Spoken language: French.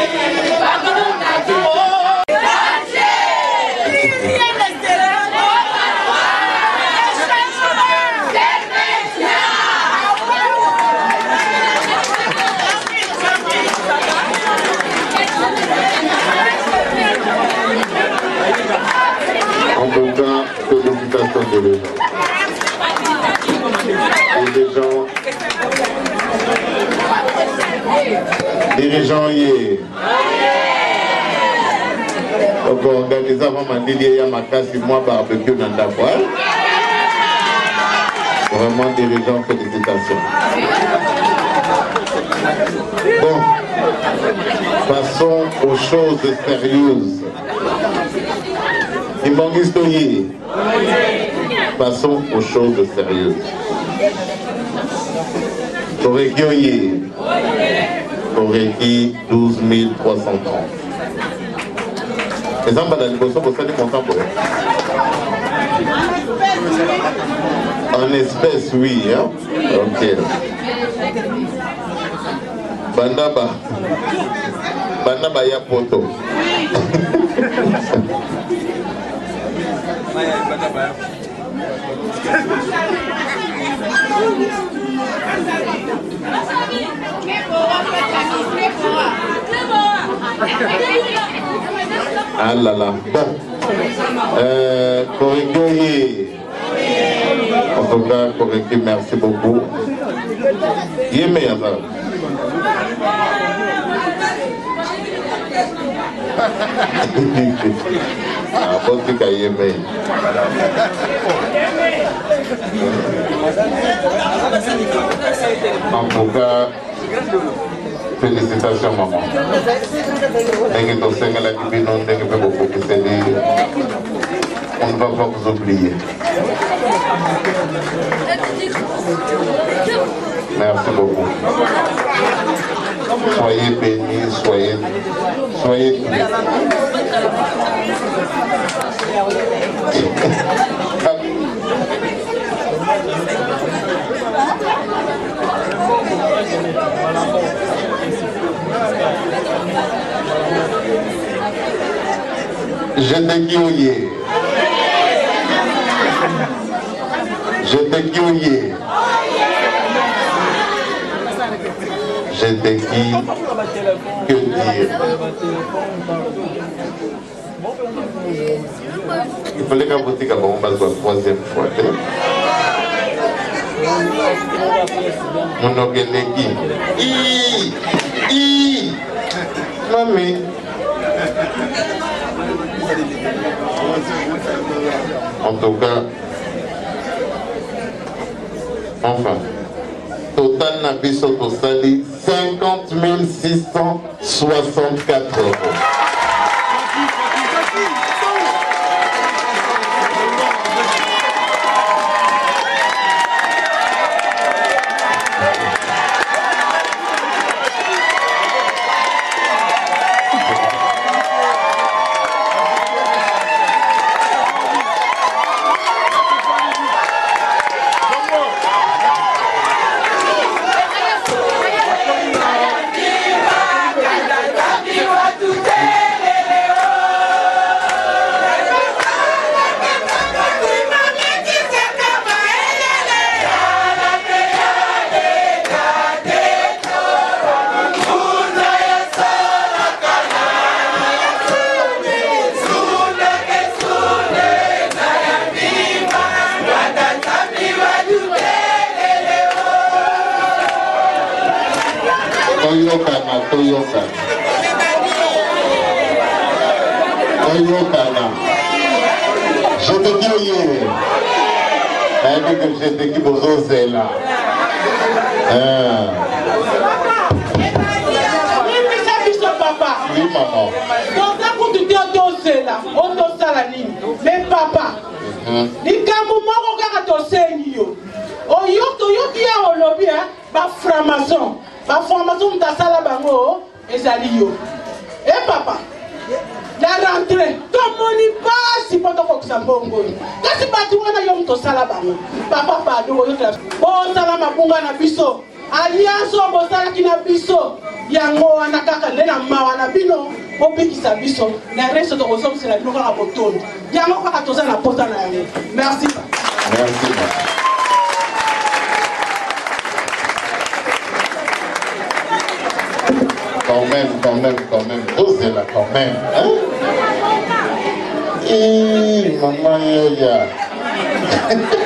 En tout cas, félicitations de les gens. Dirigeants hier. Donc organisé avant Mandili et Makasi, moi barbecue dans la voile. Vraiment dirigeants, félicitations. Bon, passons aux choses sérieuses. Passons aux choses sérieuses. Toreki 12 330. Les emballades de Bosso, vous savez content pour eux. En espèces, oui. Hein? Ok. Bandaba ya poto. Ah là là. Bon. Koringoye. En tout cas, Koringoye, merci beaucoup. Yémé Yazar. Ah, bon, c'est qu'à Yémé. En tout cas, félicitations maman. On ne va pas vous oublier. Merci beaucoup. Soyez bénis, soyez Je te guille. Je te guille. Je te guille. Que dire? Il fallait qu'un boutique à Bomba soit la troisième fois. Mon ogeleki. Mami. En tout cas, enfin, total Nabiso Tosali 50 664 €. Je te dis hier, que je te dis que là. Oui, maman. Mais papa, les franc-maçon, et papa, la rentrée, tout le monde passe, si pas de Roxambongo. Qu'est-ce que tu as dit? Papa, pardon, bon, ça va ma bunga na biso. alliance bosala kina biso yango wana kaka ndena mawa na bino obikisa biso na resto to kozomsela bino kaka botondo yango kaka toza na pota na yango. Merci. Merci. Quand même, osez là quand même, hein? Maman Yaya.